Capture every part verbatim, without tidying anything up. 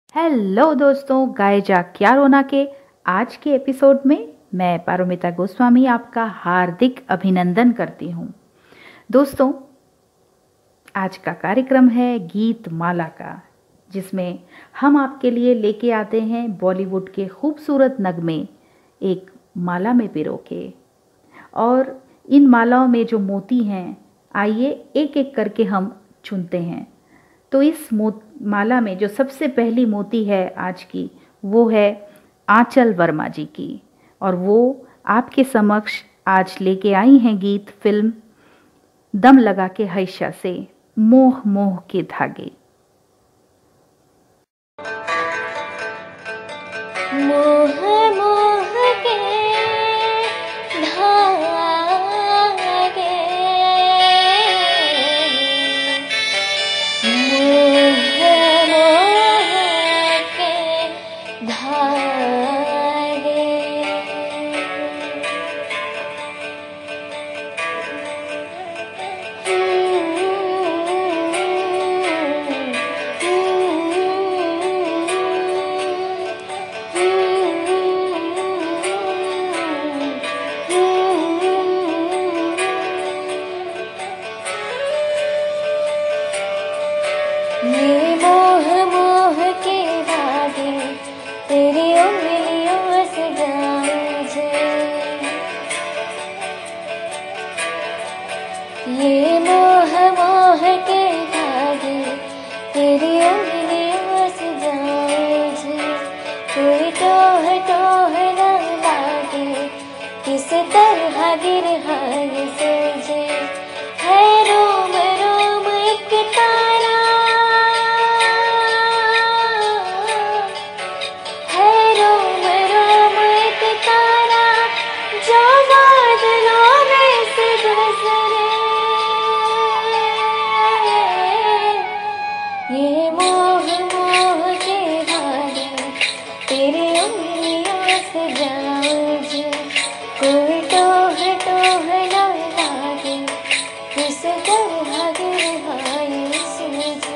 Hello दोस्तों, गाए जा क्या रोना के आज के एपिसोड में मैं पारोमिता गोस्वामी आपका हार्दिक अभिनंदन करती हूँ। दोस्तों, आज का कार्यक्रम है गीत माला का, जिसमें हम आपके लिए लेके आते हैं बॉलीवुड के खूबसूरत नगमे एक माला में पिरो के। और इन मालाओं में जो मोती हैं, आइए एक एक करके हम चुनते हैं। तो इस माला में जो सबसे पहली मोती है आज की, वो है आंचल वर्मा जी की, और वो आपके समक्ष आज लेके आई हैं गीत फिल्म दम लगा के हैशा से मोह मोह के धागे। मोह मोह के धागे, ये मोह मोह के धागे तेरी उंगलियों से जाए, ये मोह मोह के धागे तेरी उंगलियों से जाए। कोई टोह टोह न लागे, किस तरह गिरहाए सूझे, है रोम रोम एक तारा, ये मोह मोह के धागे तेरी उंगलियों से जाए। कोई टोह टोह न लागे, किस तरह गिरहाए सूझे।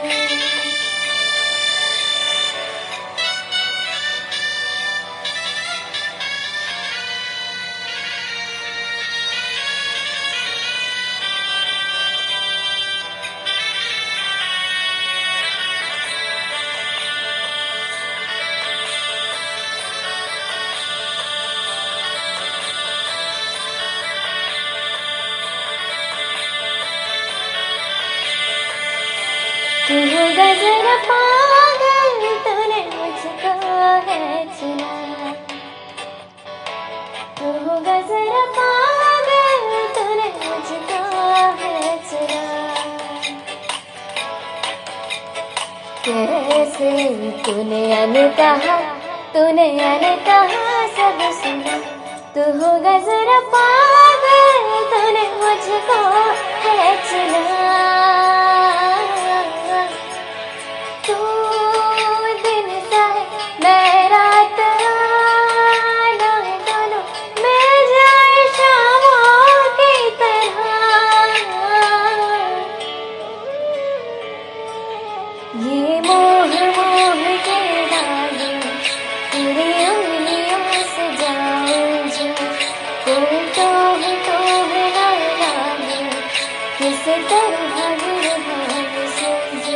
तू हो गजर पागल, तूने मुझको है चुना, तू हो गजर पागल, तूने मुझको है चुना। कैसे तूने अनकहा, तूने अनकहा सब सुना, तू हो गजर पागल, तूने मुझको है चुना। ये मोह मोह के धागे तेरी उंगलियों से जाए, कोई टोह टोह न लागे, किस तरह गिरहाए सूझे।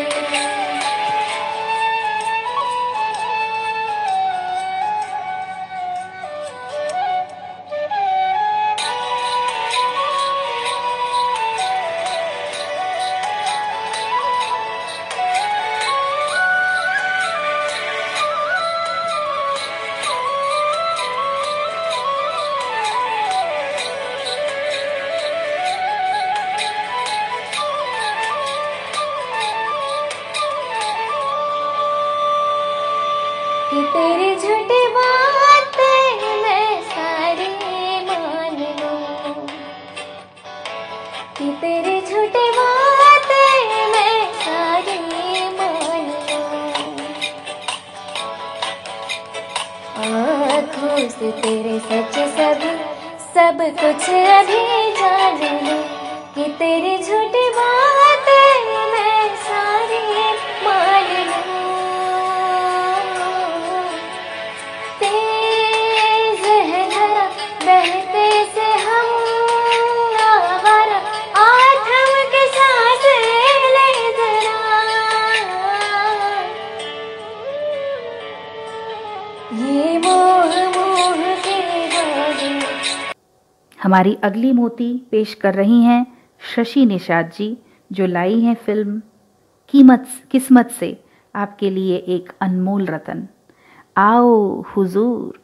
कि तेरी झूठी बातें मैं सारी मान लूं, कि तेरी झूठी बातें मैं सारी मान लूं। आँखों से तेरे सच सब सब कुछ अभी जान लूं, कि तेरी झूठी बातें मैं सारी मान लूं। हमारी अगली मोती पेश कर रही हैं शशि निषाद जी, जो लाई हैं फिल्म कीमत किस्मत से आपके लिए एक अनमोल रतन। आओ हुजूर।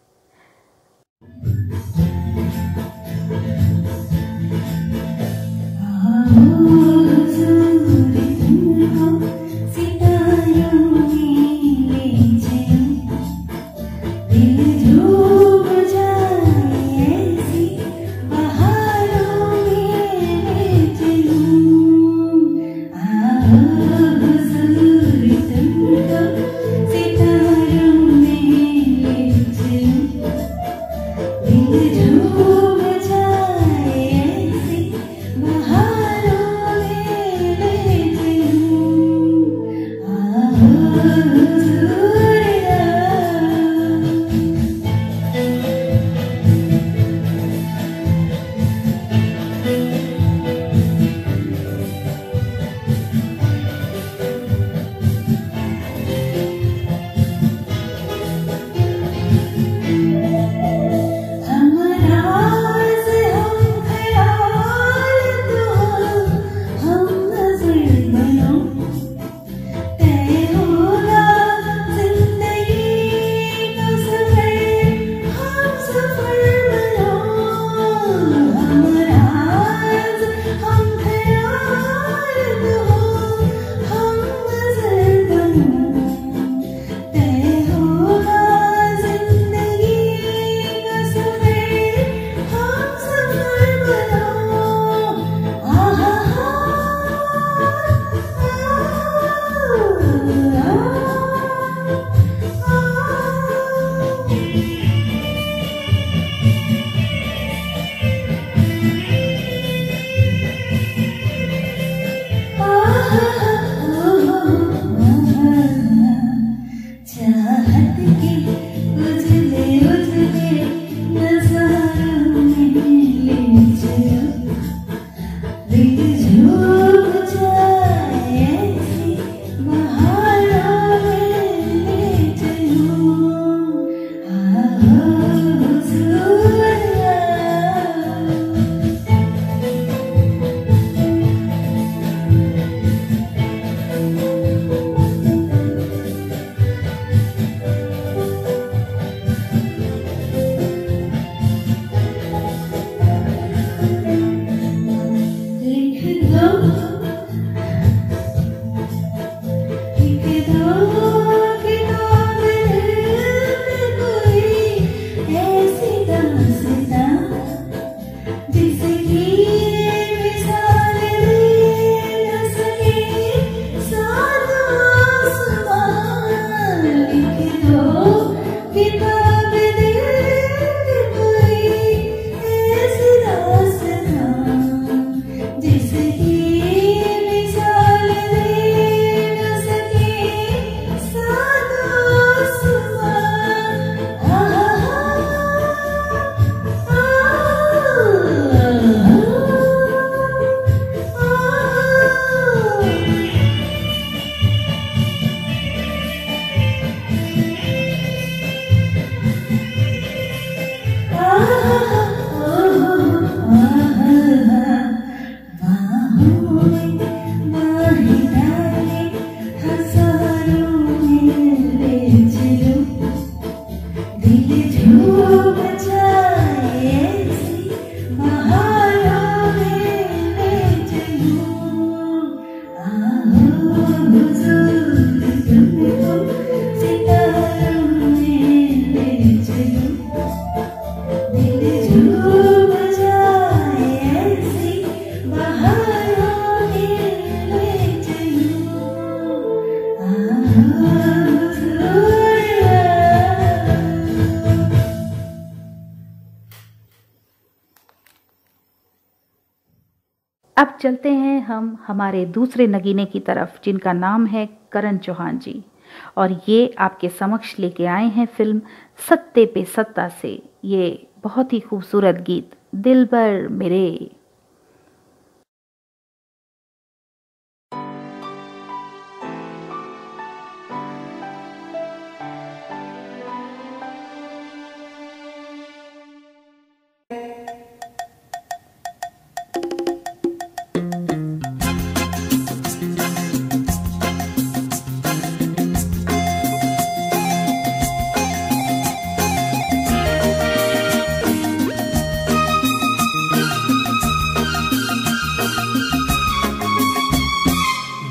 अब चलते हैं हम हमारे दूसरे नगीने की तरफ, जिनका नाम है करण चौहान जी, और ये आपके समक्ष लेके आए हैं फिल्म सत्ते पे सत्ता से ये बहुत ही खूबसूरत गीत दिलबर मेरे।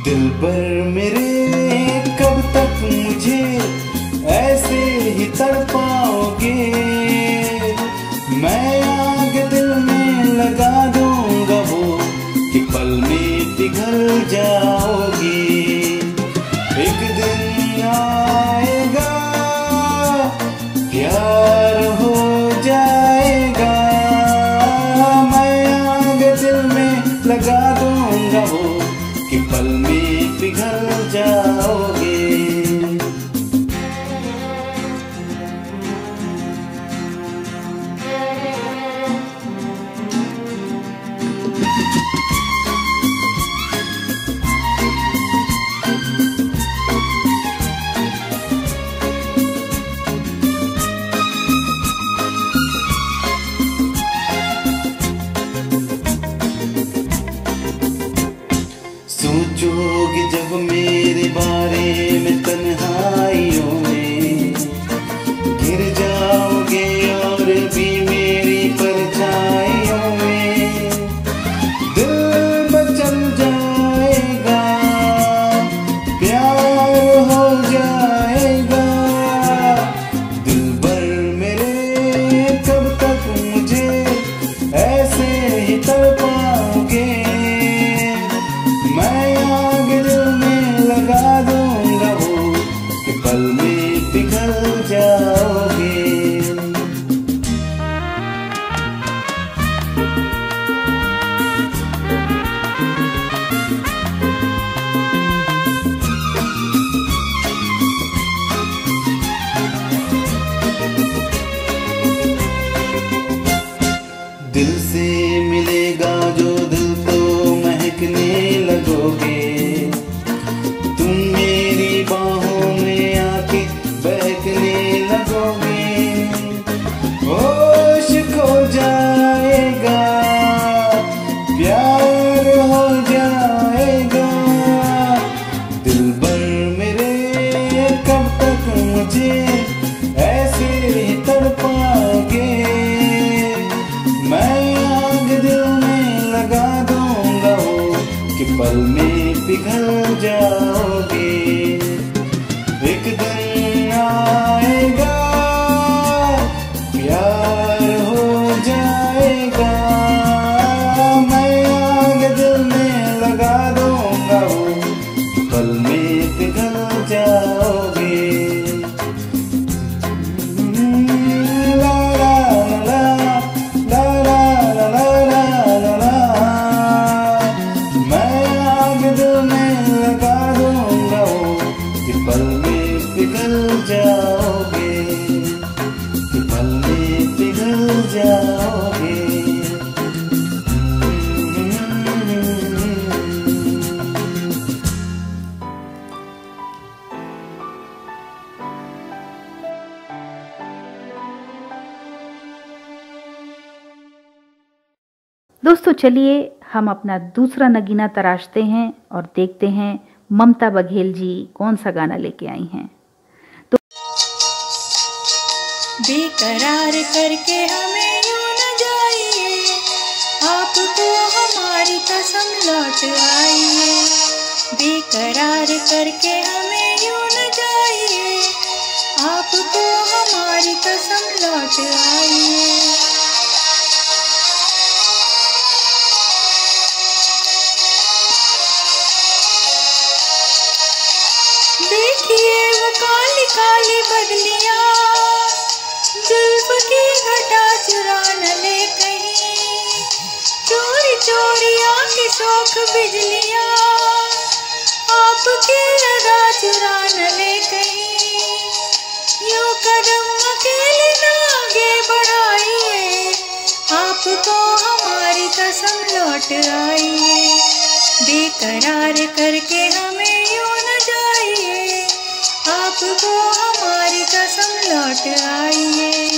दिल पर मेरे कब तक मुझे ऐसे ही तड़पाओगे, मैं आग दिल में लगा दूंगा वो कि पल में पिघल जाओगी। एक दिन आएगा प्यार हो जाएगा, मैं आग दिल में लगा दूंगा वो कि पल में पिघल जाओगे। सोचोगे जब मेरे बारे में तन्हाइयों में, गिर जाओगे और भी मेरी परछाइयों में, दिल बचल जाएगा प्यार हो जाएगा। दिल भर मेरे कब तक मुझे ऐसे ही तड़पाओगे, मैं आग दिल में लगा दूंगा वो कि पल में पिघल जाओगे। दिल से मिलेगा जो दिल तो महकने लगोगे, तुम मेरी बाहों में आके बहकने लगोगे, होश खो जाएगा प्यार हो जाएगा। दिल भर मेरे कब तक मुझे ऐसे ही तड़पाओगे, मैं आग दिल में लगा दूंगा वो कि पल में पिघल जाओगे। एक दिन आएगा प्यार हो जाएगा, मैं आग दिल में लगा दूंगा वो कि पल में पिघल जाओगे। पल में पिघल जाओगे, कि पल में पिघल जाओगे। दोस्तों चलिए हम अपना दूसरा नगीना तराशते हैं और देखते हैं ममता बघेल जी कौन सा गाना लेके आई हैं। तो बेकरार करके हमें यूं न जाइए, आपको हमारी कसम लौट आइए। बेकरार करके हमें यूं न जाइए, आपको हमारी कसम लौट आइए। देखिए वो काली काली बदलियां, जुल्फ की घटा चुरा न ले कहीं, चोरी चोरी आके शौक बिजलियां, आपकी अदा चुरा न ले कहीं। यूं कदम अकेले न आगे बढ़ाइए, आपको हमारी कसम लौट आइए। बेकरार करके हमें यूं न जाइए, आपको हमारी कसम लौट आइए।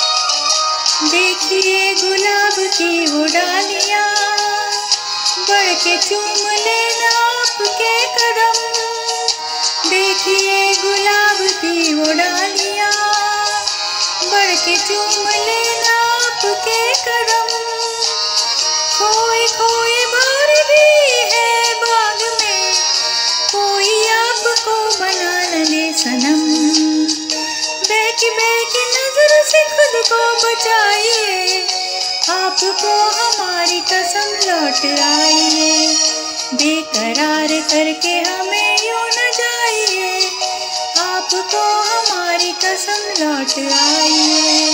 देखिए गुलाब की वो डालियां बढ़ के चूम लेना आपके कदम, देखिए गुलाब की वो डालियाँ, बढ़ के चूम लेना आपके कदम। खोई खोई बार भी है बाग में, कोई आपको बना न ले सनम। बहकी बहकी नजर से खुद को बचाइए, आपको हमारी कसम लौट आइए। बेकरार करके हमें यूं न जाइए, आपको हमारी कसम लौट आइए।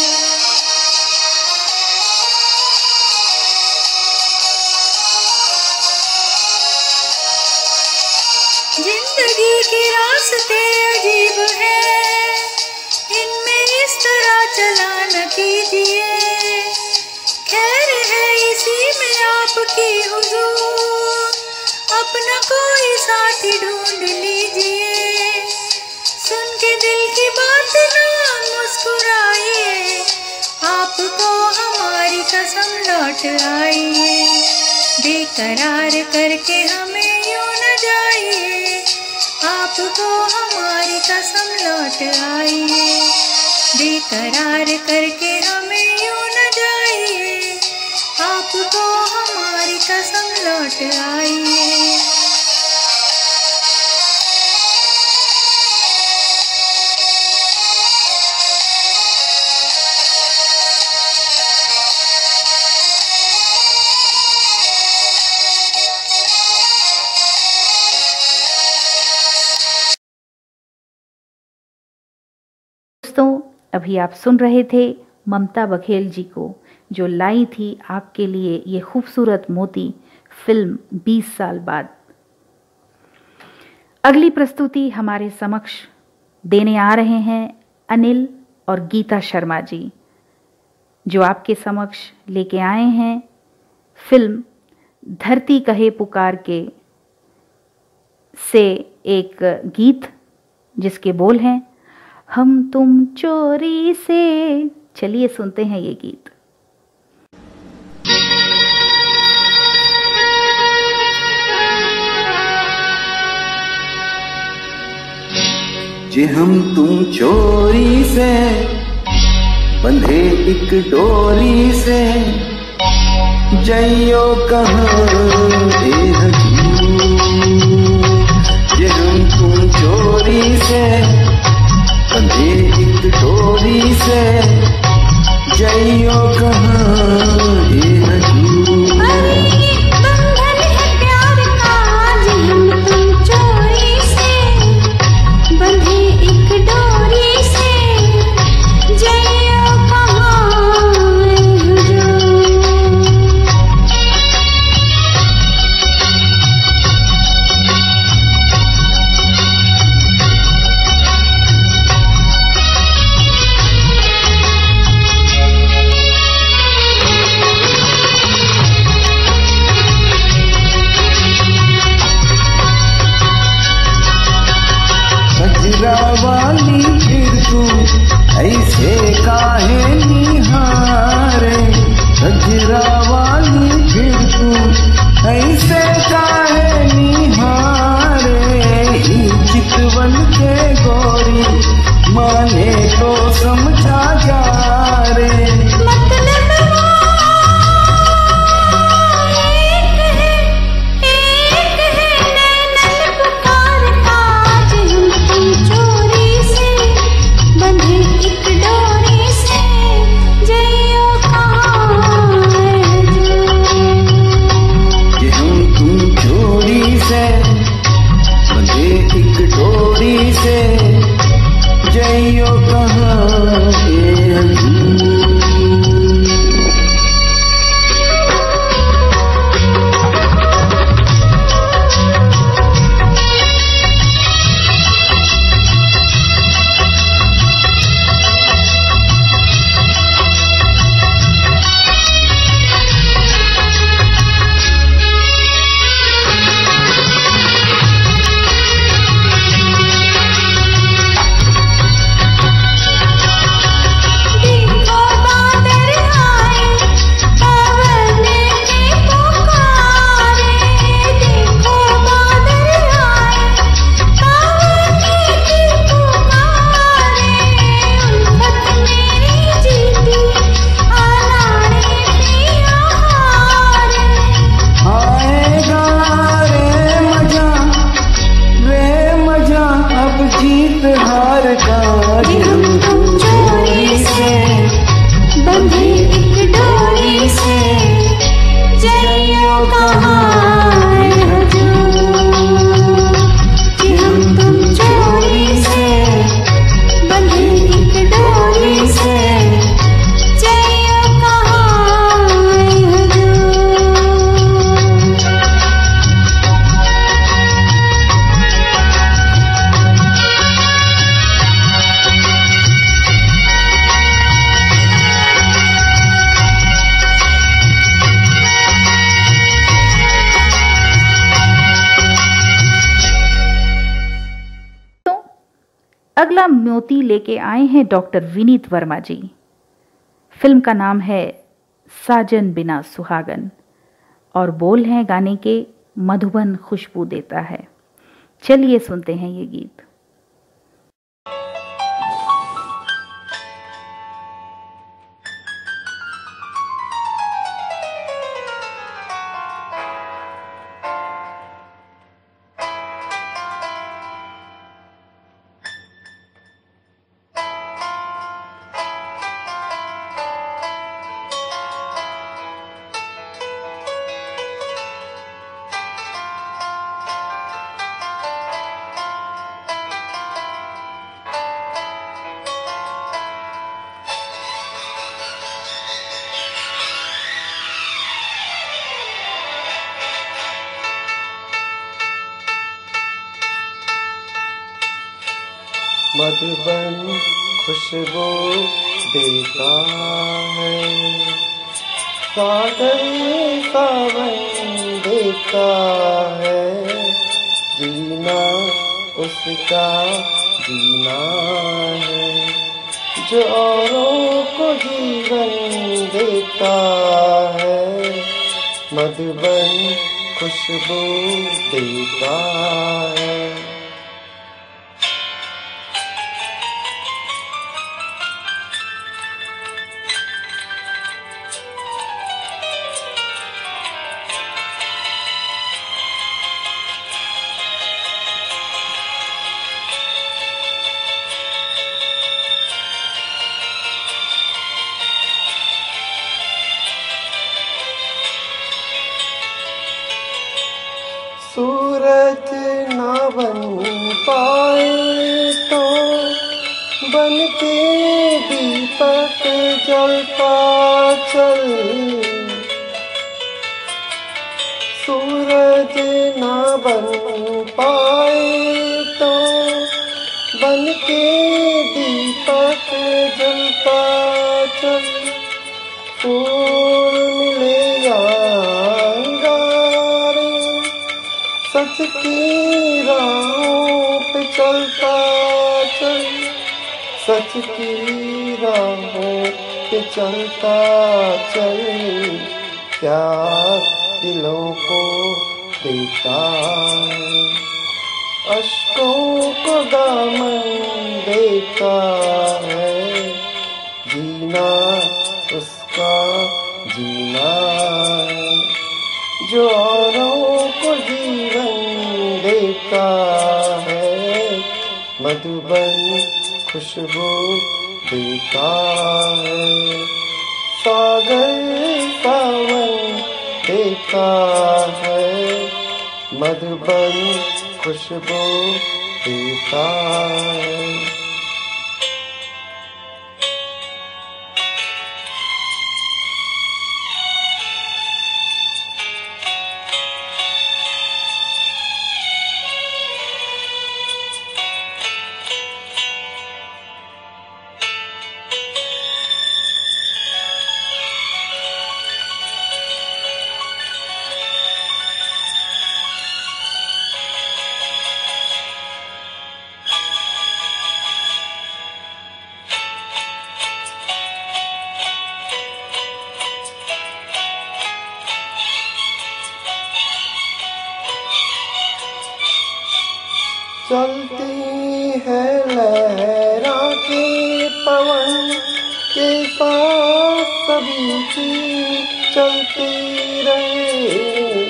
जिंदगी के रास्ते अजीब है, इनमें इस तरह चला न कीजिए। खैर है इसी में आपकी हुजूर, अपना कोई साथी ढूंढ लीजिए। सुन के दिल की बात ना मुस्कुराइए, आपको हमारी कसम लौट आइए। बेकरार करके हमें यूं न जाइए, आपको हमारी कसम लौट आइए। बेकरार करके हमें यूं न जाइए, आपको हमारी कसम लौट आइए। दोस्तों, अभी आप सुन रहे थे ममता बघेल जी को, जो लाई थी आपके लिए ये खूबसूरत मोती फिल्म बीस साल बाद। अगली प्रस्तुति हमारे समक्ष देने आ रहे हैं अनिल और गीता शर्मा जी, जो आपके समक्ष लेके आए हैं फिल्म धरती कहे पुकार के से एक गीत जिसके बोल हैं हम तुम चोरी से। चलिए सुनते हैं ये गीत। जे हम तुम चोरी से बंधे एक डोरी से, जइयो कहाँ ए हजूर। जे हम तुम चोरी से बंधे एक डोरी से, जइयो कहाँ ए हजूर। बंधन है प्यार का, जे हम तुम चोरी से बंधे एक डोरी से, जइयो कहाँ ए हजूर। वाली फिर तू ऐसे काहे निहारे, गजरा वाली फिर तू ऐसे काहे निहारे। ही चितवन के गोरी माने तो समझा जा रे, मतलब एक है, एक है नैनन पुकार का, जे हम तुम चोरी से बंधे एक डोरी से, जइयो कहाँ ए हजूर। कहाँ आए हजूर, कि हम तुम चोरी से बंधे एक डोरी से, चलिए कहाँ आए हजूर। अगला मोती लेके आए हैं डॉक्टर विनीत वर्मा जी। फिल्म का नाम है साजन बिना सुहागन और बोल हैं गाने के मधुबन खुशबू देता है। चलिए सुनते हैं ये गीत। मधुबन खुशबू देता है, सागर सावन देता है, जीना उसका जीना है, जो औरों को जीवन देता है। मधुबन खुशबू देता है। सूरज ना बन पाए तो बन के दीपक जलता चल, सूरज ना बन पाए तो बन के दीपक जलता चल, फूल मिलेगा सच की राहों पे चलता चल, सच की राहों पे चलता चल, प्यार दिलों को देता है, अश्कों को दामन देता है, जीना उसका जीना है, जो औरों को जीवन देता है। मधुबन खुशबू देता है, सागर सावन देता है, मधुबन खुशबू देता है। चलती है लहरा के पवन के साथ सभी चीज चलती रहे,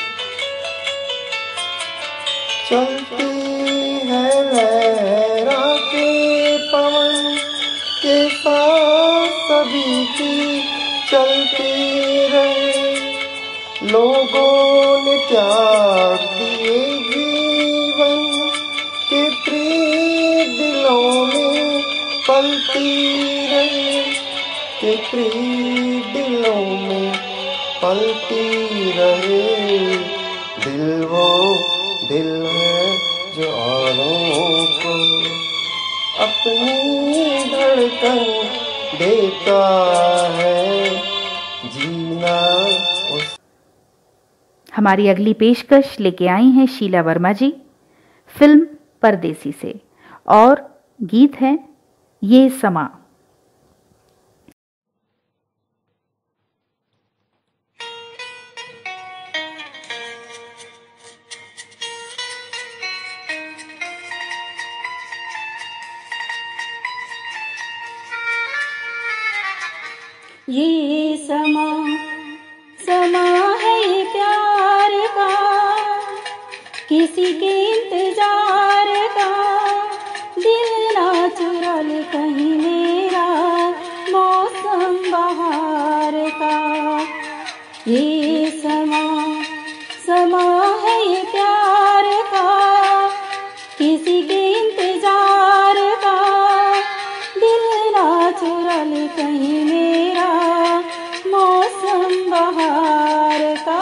चलती है लहरा के पवन के साथ सभी चीज चलती रहे, लोग लोगों ने त्याग दिए जीवन के प्रिय दिलों में पलती रहे, के प्रिय दिलों में पलती रहे। दिल वो दिल है जो औरों को अपनी धड़कन देता है, जीना उस। हमारी अगली पेशकश लेके आई हैं शीला वर्मा जी, फिल्म परदेसी से, और गीत है ये समा। ये समा समा है ये प्यार का, किसी के इंतजार का, दिल ना चुरा ले कहीं मेरा मौसम बहार का। ये समा समा है ये प्यार का, किसी के इंतजार का, दिल ना चुरा ले कहीं मेरा मौसम बहार का।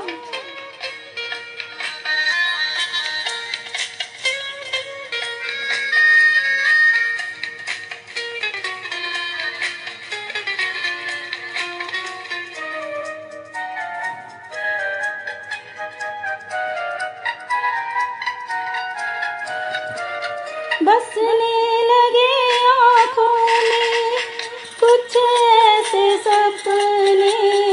बसने लगे आँखों में कुछ ऐसे सपने,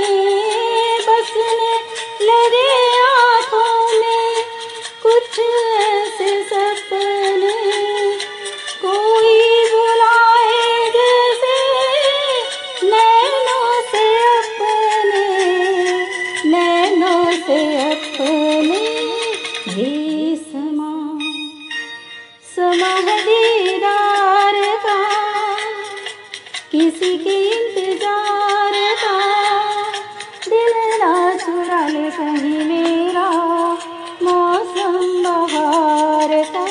बसने लगे आँखों में कुछ ऐसे सपने, कोई बुलाए जैसे नैनों से अपने, नैनों से अपने। ये समा समा है दीदार का, किसी के इंतजार का, दिल ना चुरा ले कहीं मेरा मौसम बहार का।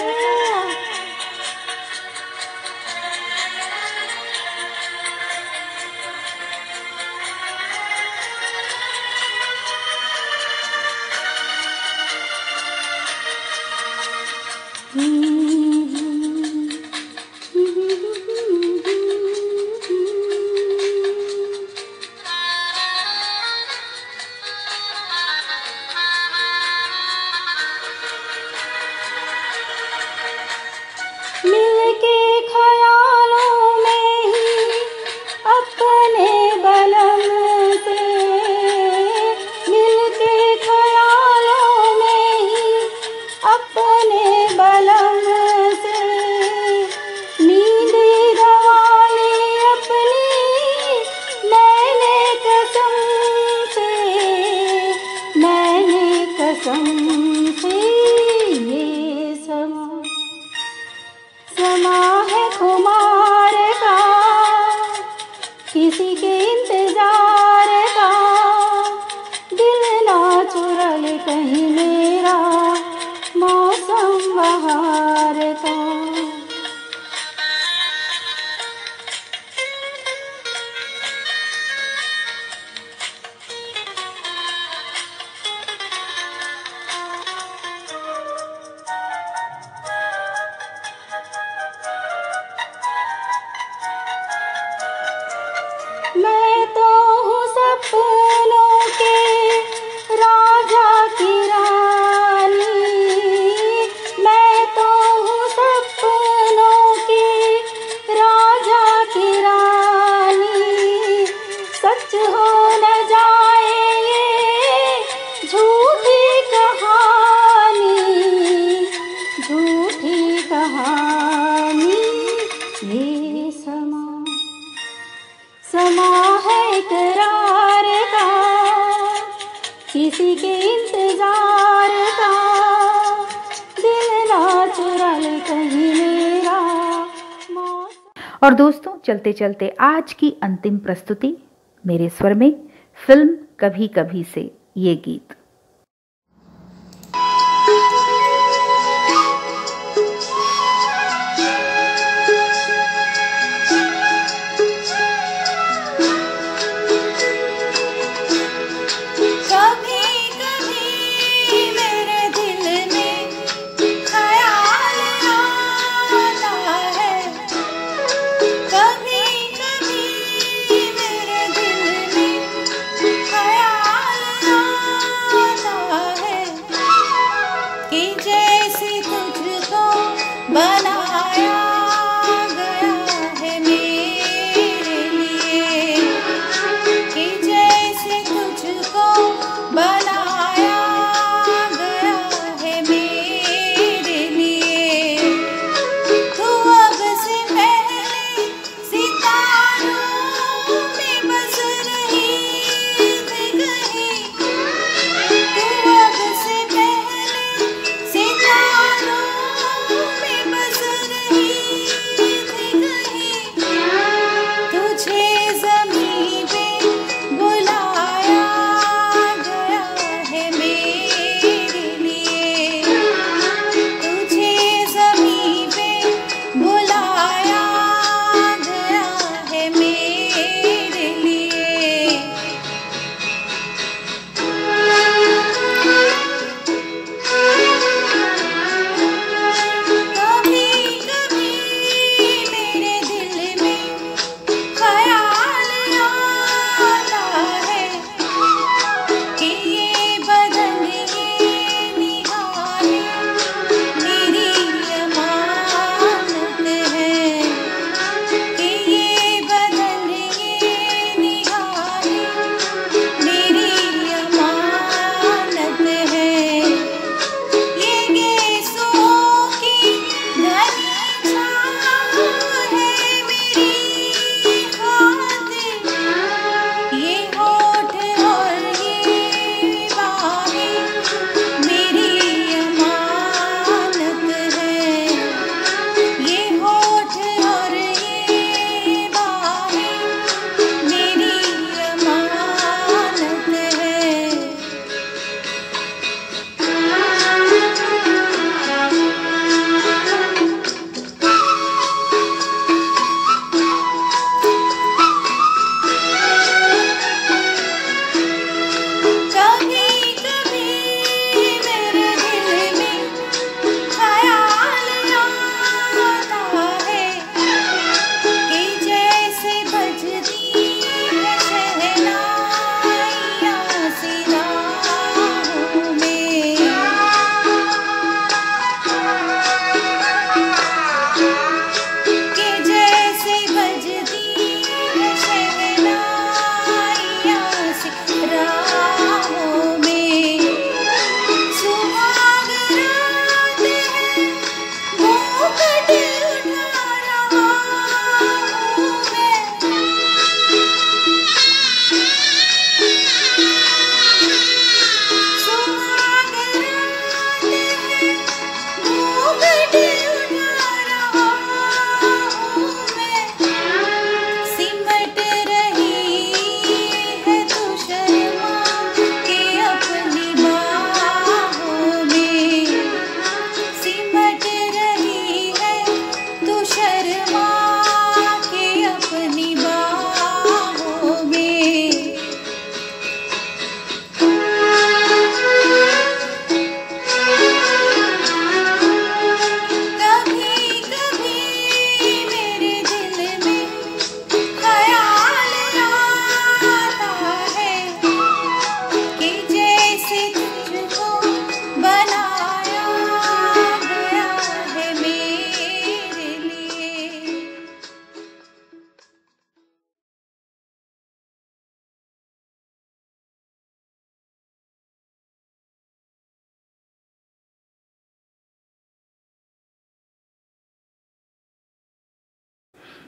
मिलके ख्यालों में ही अपने बलम से, मिलके ख्यालों में ही अपने बलम से, नींद दवा ली अपनी मैंने कसम से, मैंने कसम से। ये समा समा है खुमार का, किसी के इंतजार का, दिल ना चुरा ले कहीं मेरा मौसम बहार का। मैं तो हूँ सपनों के राजा की रानी, मैं तो हूँ सपनों के राजा की रानी। सच हो न जाए ये झूठी कहानी, झूठी कहानी। ये समा समा है करार का, किसी के इंतजार का, दिल ना चुरा ले कहीं मेरा मौसम। और दोस्तों, चलते चलते आज की अंतिम प्रस्तुति मेरे स्वर में, फिल्म कभी कभी से ये गीत।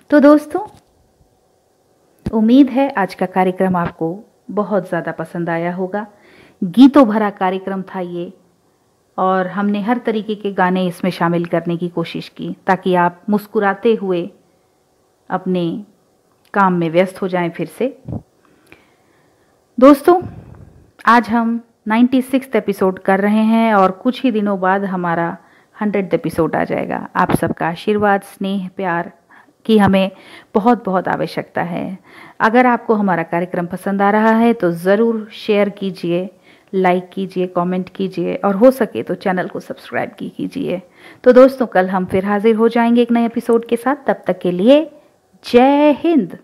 तो दोस्तों, उम्मीद है आज का कार्यक्रम आपको बहुत ज़्यादा पसंद आया होगा। गीतों भरा कार्यक्रम था ये, और हमने हर तरीके के गाने इसमें शामिल करने की कोशिश की ताकि आप मुस्कुराते हुए अपने काम में व्यस्त हो जाएं फिर से। दोस्तों, आज हम छियानवे एपिसोड कर रहे हैं और कुछ ही दिनों बाद हमारा सौ एपिसोड आ जाएगा। आप सबका आशीर्वाद, स्नेह, प्यार की हमें बहुत बहुत आवश्यकता है। अगर आपको हमारा कार्यक्रम पसंद आ रहा है तो ज़रूर शेयर कीजिए, लाइक कीजिए, कमेंट कीजिए और हो सके तो चैनल को सब्सक्राइब की कीजिए। तो दोस्तों, कल हम फिर हाजिर हो जाएंगे एक नए एपिसोड के साथ। तब तक के लिए जय हिंद।